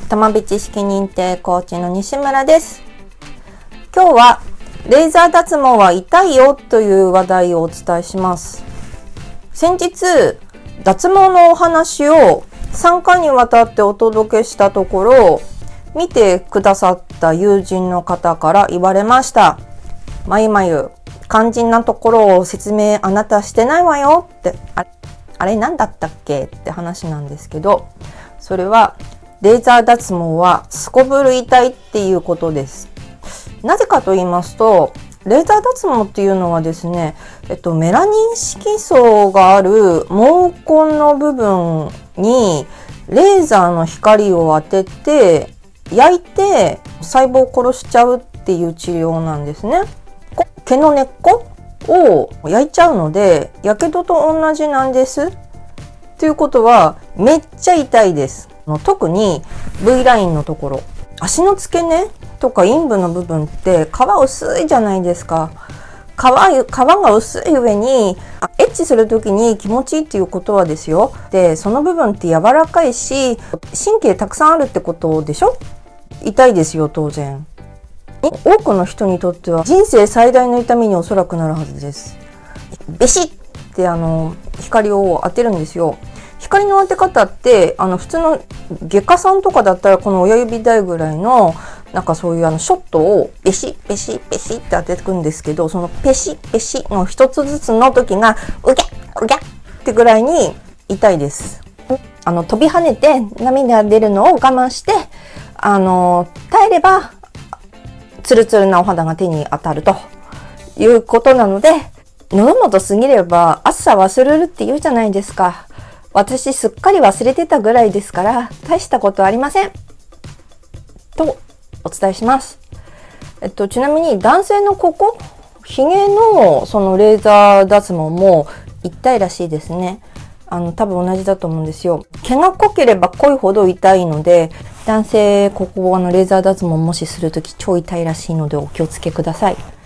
玉火知識認定コーチの西村です。今日はレーザー脱毛は痛いよという話題をお伝えします。先日脱毛のお話を3回にわたってお届けしたところ、見てくださった友人の方から言われました。まゆまゆ、肝心なところを説明あなたしてないわよって、あれ何だったっけって話なんですけど、それはレーザー脱毛はすこぶる痛いっていうことです。なぜかと言いますと、レーザー脱毛っていうのはですね、メラニン色素がある毛根の部分にレーザーの光を当てて焼いて細胞を殺しちゃうっていう治療なんですね。毛の根っこを焼いちゃうので、やけどと同じなんです。ということはめっちゃ痛いです。特に V ラインのところ、足の付け根とか陰部の部分って皮薄いじゃないですか。皮が薄い上にエッチする時に気持ちいいっていうことはですよ。で、その部分って柔らかいし神経たくさんあるってことでしょ。痛いですよ、当然。多くの人にとっては人生最大の痛みにおそらくなるはずです。ベシッって光を当てるんですよ。光の当て方って普通の外科さんとかだったらこの親指台ぐらいのなんかそういうショットをペシッペシッペシッって当ててくんですけど、そのペシッペシッの一つずつの時がうぎゃうぎゃってぐらいに痛いです。飛び跳ねて涙が出るのを我慢して耐えればツルツルなお肌が手に当たるということなので、喉元過ぎれば暑さ忘れるって言うじゃないですか。私すっかり忘れてたぐらいですから大したことありませんとお伝えします。ちなみに男性のここひげのそのレーザー脱毛も痛いらしいですね。多分同じだと思うんですよ。毛が濃ければ濃いほど痛いので、男性ここレーザー脱毛もしするとき超痛いらしいのでお気をつけください。